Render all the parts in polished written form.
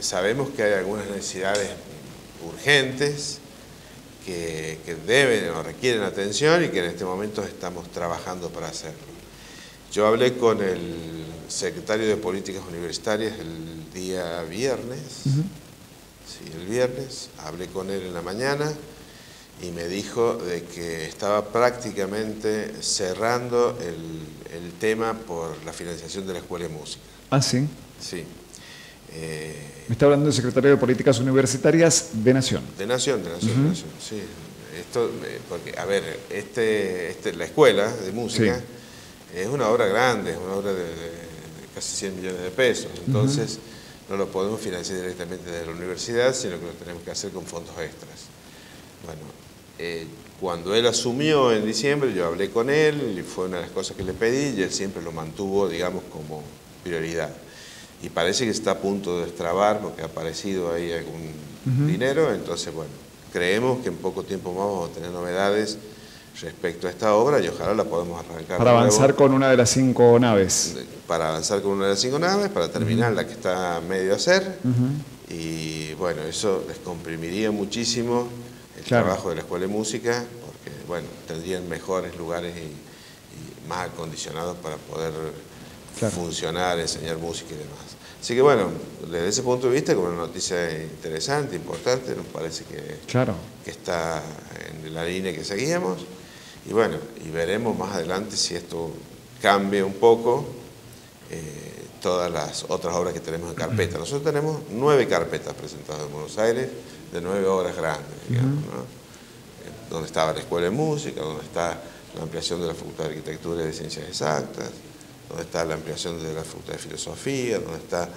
sabemos que hay algunas necesidades urgentes que deben o requieren atención y que en este momento estamos trabajando para hacerlo. Yo hablé con el secretario de Políticas Universitarias el día viernes, sí, el viernes, hablé con él en la mañana y me dijo de que estaba prácticamente cerrando el tema por la financiación de la Escuela de Música. Ah, sí. Sí. Me está hablando del secretario de Políticas Universitarias de Nación. De Nación, sí. Esto, porque, a ver, la Escuela de Música es una obra grande, es una obra de casi 100 millones de pesos, entonces no lo podemos financiar directamente desde la universidad, sino que lo tenemos que hacer con fondos extras. Bueno, cuando él asumió en diciembre, yo hablé con él y fue una de las cosas que le pedí y él siempre lo mantuvo, digamos, como prioridad. Y parece que está a punto de destrabar porque ha aparecido ahí algún dinero, entonces, bueno, creemos que en poco tiempo más vamos a tener novedades respecto a esta obra y ojalá la podamos arrancar. Para avanzar con una de las 5 naves. Para avanzar con una de las 5 naves, para terminar la que está medio a hacer. Y bueno, eso descomprimiría muchísimo el trabajo de la Escuela de Música, porque bueno, tendrían mejores lugares y más acondicionados para poder funcionar, enseñar música y demás. Así que bueno, desde ese punto de vista, como una noticia interesante, importante, nos parece que está en la línea que seguíamos. Y bueno, y veremos más adelante si esto cambia un poco todas las otras obras que tenemos en carpeta. Nosotros tenemos 9 carpetas presentadas en Buenos Aires, de 9 obras grandes, digamos, ¿no? Donde estaba la Escuela de Música, donde está la ampliación de la Facultad de Arquitectura y de Ciencias Exactas, donde está la ampliación de la Facultad de Filosofía, donde está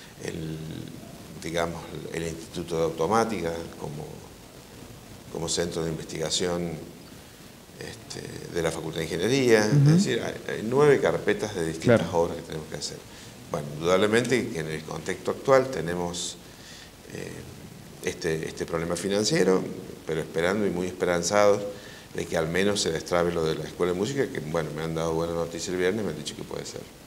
el Instituto de Automática como centro de investigación de la Facultad de Ingeniería. Es decir, hay 9 carpetas de distintas obras que tenemos que hacer. Bueno, indudablemente que en el contexto actual tenemos este problema financiero, pero esperando y muy esperanzados de que al menos se destrabe lo de la Escuela de Música, que bueno, me han dado buena noticia el viernes, me han dicho que puede ser.